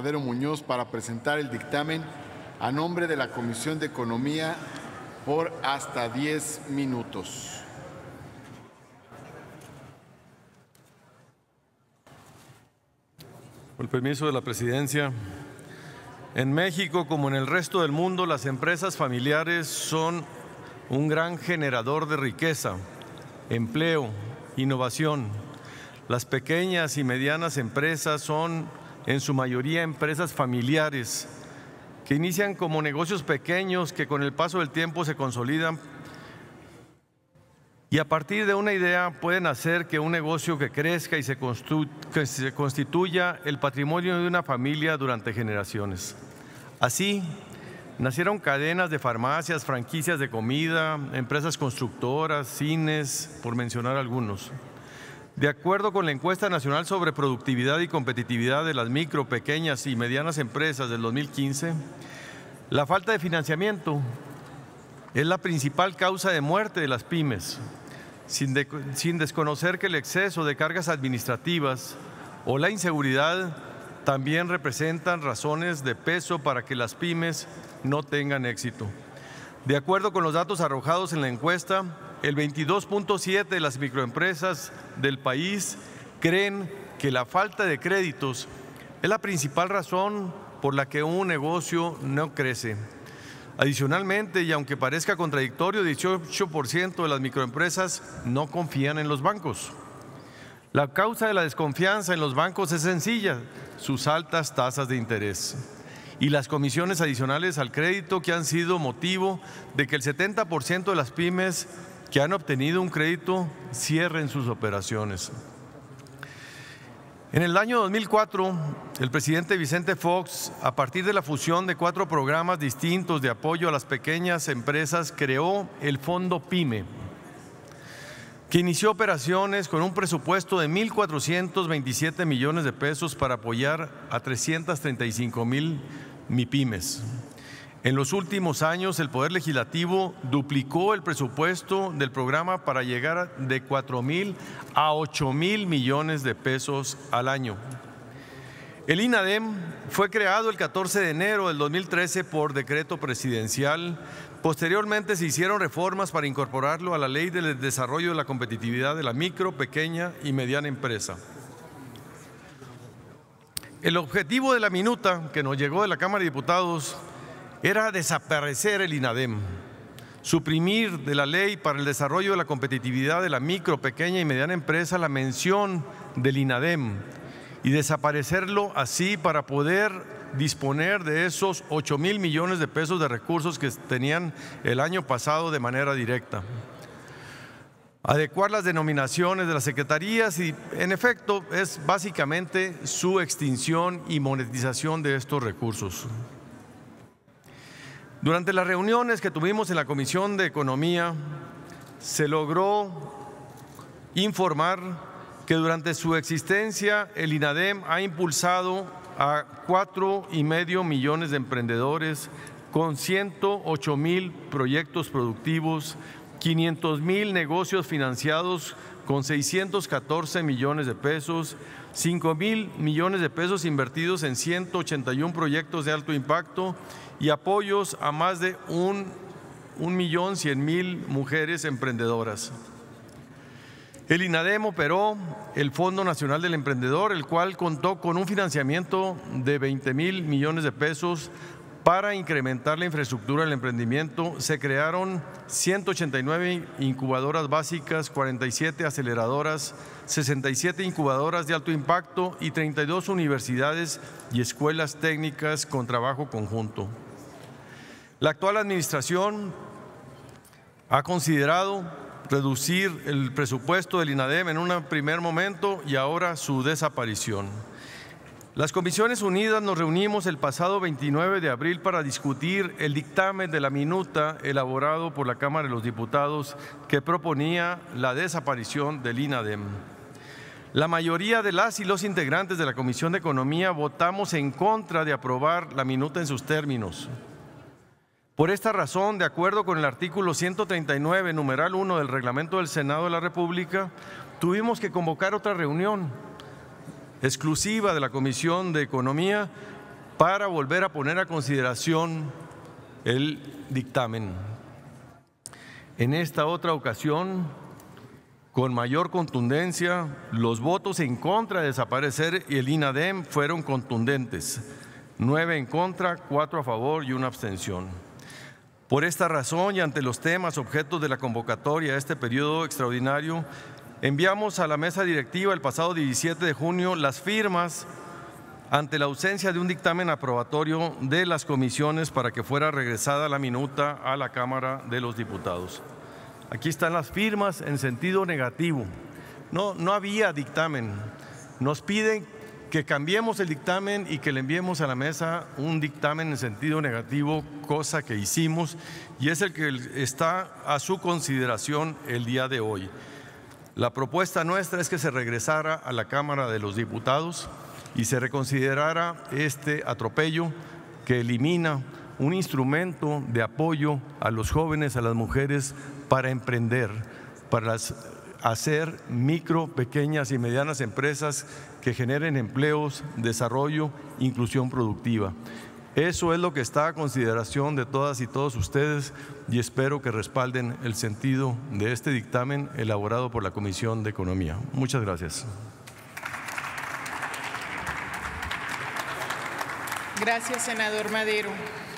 Madero Muñoz para presentar el dictamen a nombre de la Comisión de Economía por hasta 10 minutos. Con el permiso de la presidencia, en México, como en el resto del mundo, las empresas familiares son un gran generador de riqueza, empleo, innovación. Las pequeñas y medianas empresas son, en su mayoría, empresas familiares que inician como negocios pequeños que con el paso del tiempo se consolidan y a partir de una idea pueden hacer que un negocio que crezca y se constituya el patrimonio de una familia durante generaciones. Así, nacieron cadenas de farmacias, franquicias de comida, empresas constructoras, cines, por mencionar algunos. De acuerdo con la Encuesta Nacional sobre Productividad y Competitividad de las micro, pequeñas y medianas empresas del 2015, la falta de financiamiento es la principal causa de muerte de las pymes, sin desconocer que el exceso de cargas administrativas o la inseguridad también representan razones de peso para que las pymes no tengan éxito. De acuerdo con los datos arrojados en la encuesta, el 22.7% de las microempresas del país creen que la falta de créditos es la principal razón por la que un negocio no crece. Adicionalmente, y aunque parezca contradictorio, 18% de las microempresas no confían en los bancos. La causa de la desconfianza en los bancos es sencilla: sus altas tasas de interés y las comisiones adicionales al crédito, que han sido motivo de que el 70% de las pymes que han obtenido un crédito cierren sus operaciones. En el año 2004, el presidente Vicente Fox, a partir de la fusión de 4 programas distintos de apoyo a las pequeñas empresas, creó el Fondo PYME, que inició operaciones con un presupuesto de 1.427 millones de pesos para apoyar a 335,000 MIPYMES. En los últimos años, el Poder Legislativo duplicó el presupuesto del programa para llegar de 4,000 a 8,000 millones de pesos al año. El INADEM fue creado el 14 de enero del 2013 por decreto presidencial. Posteriormente se hicieron reformas para incorporarlo a la Ley del Desarrollo de la Competitividad de la Micro, Pequeña y Mediana Empresa. El objetivo de la minuta que nos llegó de la Cámara de Diputados era desaparecer el INADEM, suprimir de la Ley para el Desarrollo de la Competitividad de la Micro, Pequeña y Mediana Empresa la mención del INADEM y desaparecerlo así para poder disponer de esos 8,000 millones de pesos de recursos que tenían el año pasado de manera directa. Adecuar las denominaciones de las secretarías y, en efecto, es básicamente su extinción y monetización de estos recursos. Durante las reuniones que tuvimos en la Comisión de Economía, se logró informar que durante su existencia el INADEM ha impulsado a 4,5 millones de emprendedores con 108,000 proyectos productivos, 500,000 negocios financiados con 614 millones de pesos, 5,000 millones de pesos invertidos en 181 proyectos de alto impacto y apoyos a más de 1.100.000 mujeres emprendedoras. El INADEM operó el Fondo Nacional del Emprendedor, el cual contó con un financiamiento de 20,000 millones de pesos para incrementar la infraestructura del emprendimiento. Se crearon 189 incubadoras básicas, 47 aceleradoras, 67 incubadoras de alto impacto y 32 universidades y escuelas técnicas con trabajo conjunto. La actual administración ha considerado reducir el presupuesto del INADEM en un primer momento y ahora su desaparición. Las Comisiones Unidas nos reunimos el pasado 29 de abril para discutir el dictamen de la minuta elaborado por la Cámara de los Diputados que proponía la desaparición del INADEM. La mayoría de las y los integrantes de la Comisión de Economía votamos en contra de aprobar la minuta en sus términos. Por esta razón, de acuerdo con el artículo 139, numeral 1 del Reglamento del Senado de la República, tuvimos que convocar otra reunión exclusiva de la Comisión de Economía para volver a poner a consideración el dictamen. En esta otra ocasión, con mayor contundencia, los votos en contra de desaparecer el INADEM fueron contundentes: 9 en contra, 4 a favor y 1 abstención. Por esta razón y ante los temas objetos de la convocatoria a este periodo extraordinario, enviamos a la mesa directiva el pasado 17 de junio las firmas ante la ausencia de un dictamen aprobatorio de las comisiones para que fuera regresada la minuta a la Cámara de los Diputados. Aquí están las firmas en sentido negativo. No había dictamen. Nos piden que cambiemos el dictamen y que le enviemos a la mesa un dictamen en sentido negativo, cosa que hicimos, y es el que está a su consideración el día de hoy. La propuesta nuestra es que se regresara a la Cámara de los Diputados y se reconsiderara este atropello que elimina un instrumento de apoyo a los jóvenes, a las mujeres, para emprender, para hacer micro, pequeñas y medianas empresas que generen empleos, desarrollo, inclusión productiva. Eso es lo que está a consideración de todas y todos ustedes, y espero que respalden el sentido de este dictamen elaborado por la Comisión de Economía. Muchas gracias. Gracias, senador Madero.